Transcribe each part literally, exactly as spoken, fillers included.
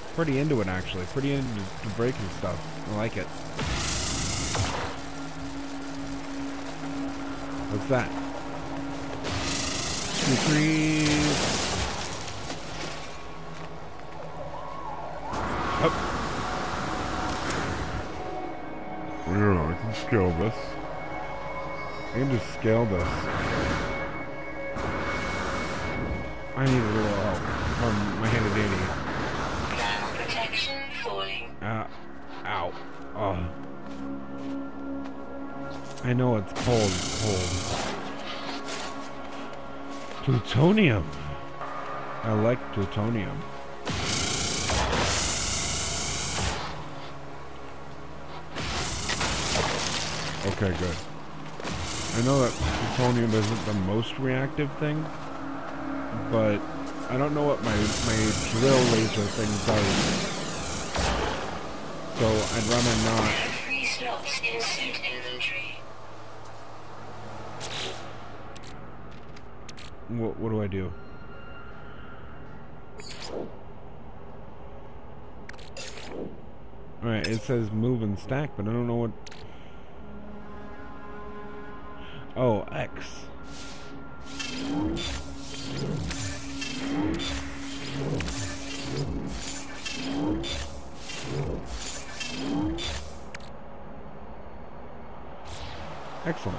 Pretty into it, actually. Pretty into to breaking stuff. I like it. What's that? Two trees. Oh. Yeah, I can scale this. I can just scale this. I need a little help from my handy dandy. Thermal protection falling. Uh, ow. Oh. I know it's cold. It's cold. Plutonium. I like plutonium. Okay, good. I know that plutonium isn't the most reactive thing, but I don't know what my my drill laser thing does. So I'd rather not. Free slots in suit inventory. What what do I do? Alright, it says move and stack, but I don't know what. Oh, X. Excellent.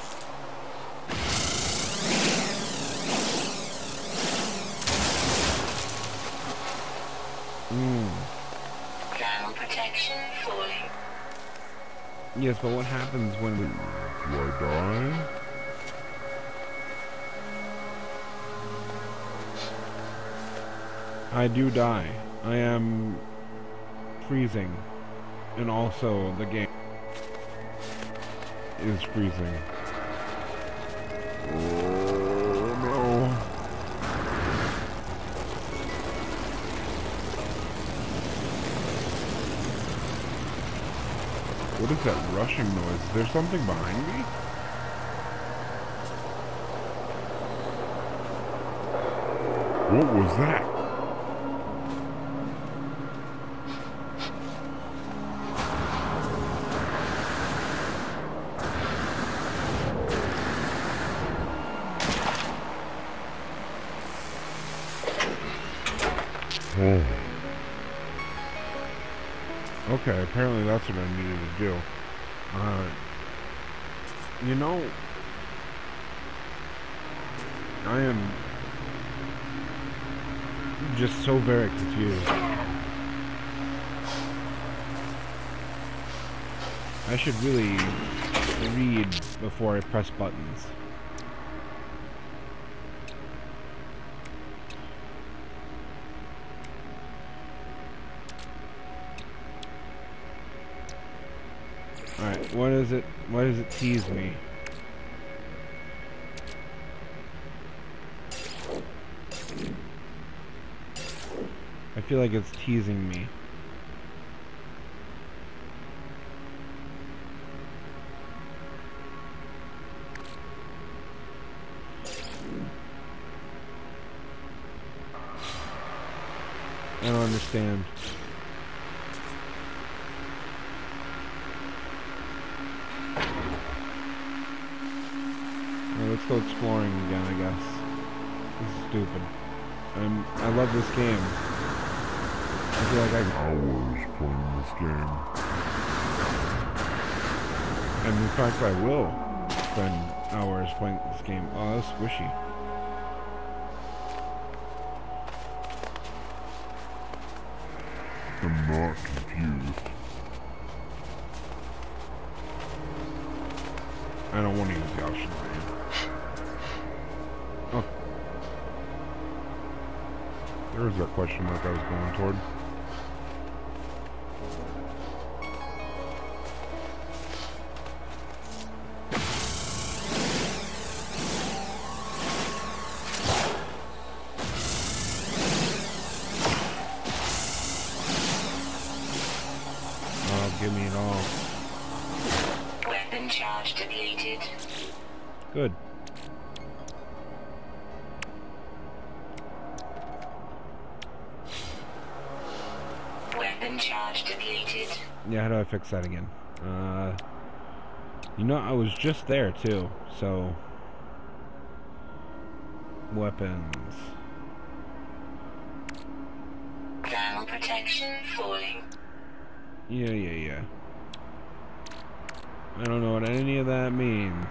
Mm. Thermal protection falling. Yes, but what happens when we... Do I die? I do die. I am freezing. And also the game is freezing. Oh no. What is that rushing noise? Is there something behind me? What was that? Oh. Okay, apparently that's what I needed to do. Uh, you know, I am just so very confused. I should really read before I press buttons. Alright, what is it? Why does it tease me? I feel like it's teasing me. I don't understand. Well, let's go exploring again, I guess. This is stupid. I'm, I love this game. I feel like I... Hours playing this game. And in fact, I will spend hours playing this game. Oh, that's squishy. I'm not confused. I don't want to use the option. Oh. There was that question mark I was going toward. Oh, give me it all. Weapon charge depleted. Good. Charge depleted. Yeah, how do I fix that again? Uh, you know, I was just there too, so... Weapons. Thermal protection falling. Yeah, yeah, yeah. I don't know what any of that means.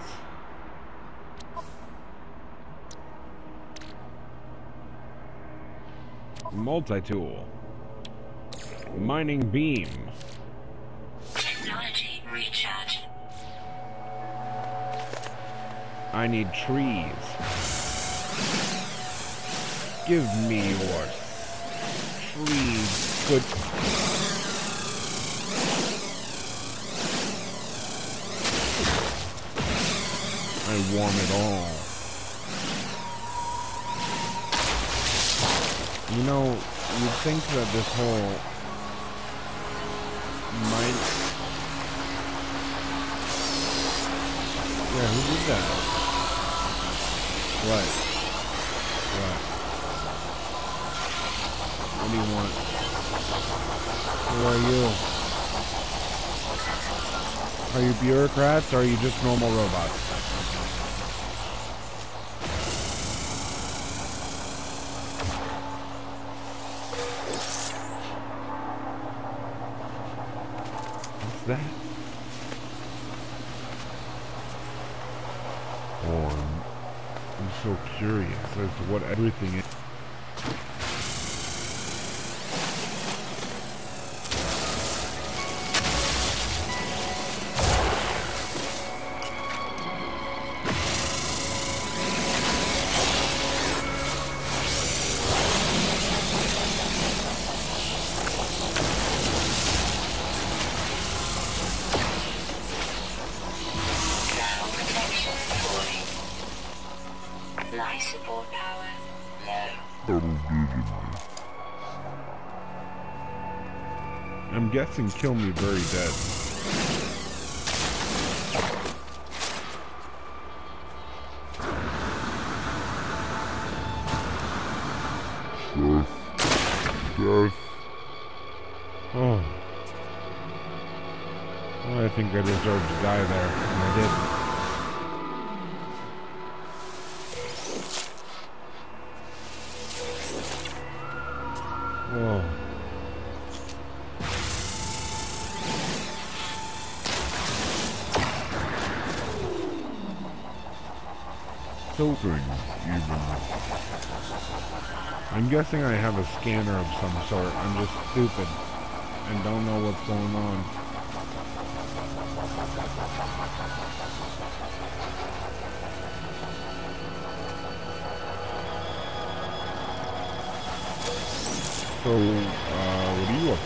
Multi-tool. Mining beam. Technology recharge. I need trees. Give me your trees, good. I want it all. You know, you'd think that this whole mine... Yeah, who did that? What? What? What do you want? Who are you? Are you bureaucrats or are you just normal robots? What's that? Oh, I'm, I'm so curious as to what everything is. Thermal protection falling. Life support power low. That'll do to me. I'm guessing kill me very dead. Death. Death. Oh. Oh, I think I deserved to die there, and I didn't. Whoa. So Things even. I'm guessing I have a scanner of some sort. I'm just stupid and don't know what's going on. So, uh, what are you up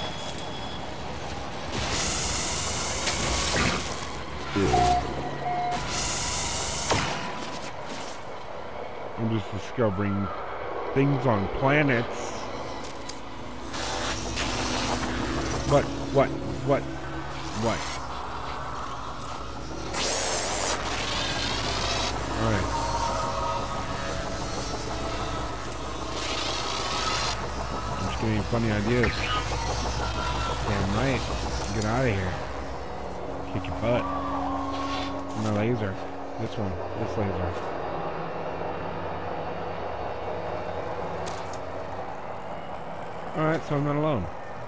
to? I'm just discovering things on planets. What? What? What? What? Alright. I'm just getting funny ideas. Damn right. Get out of here. Kick your butt. My laser. This one. This laser. Alright, so I'm not alone.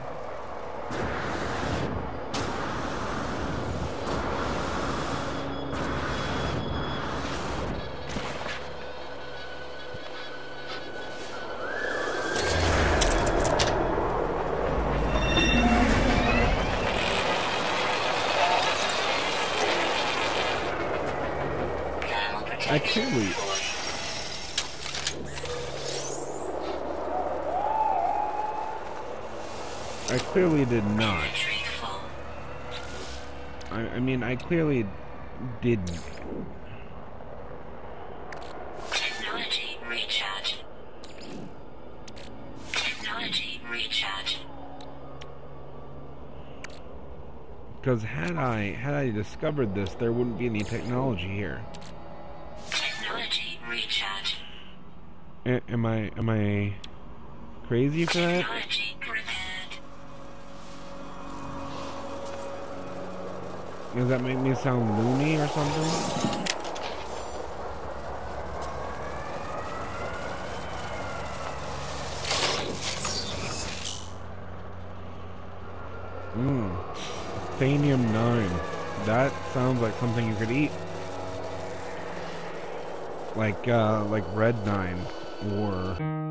I clearly... I clearly did not. I, I mean, I clearly didn't. Technology recharge. Technology recharge. Because had I had I discovered this, there wouldn't be any technology here. Technology recharge. A am I am I crazy for that? Technology repaired. Does that make me sound loony or something? Mmm. Athenium nine. That sounds like something you could eat. Like, uh, like Red nine. Or...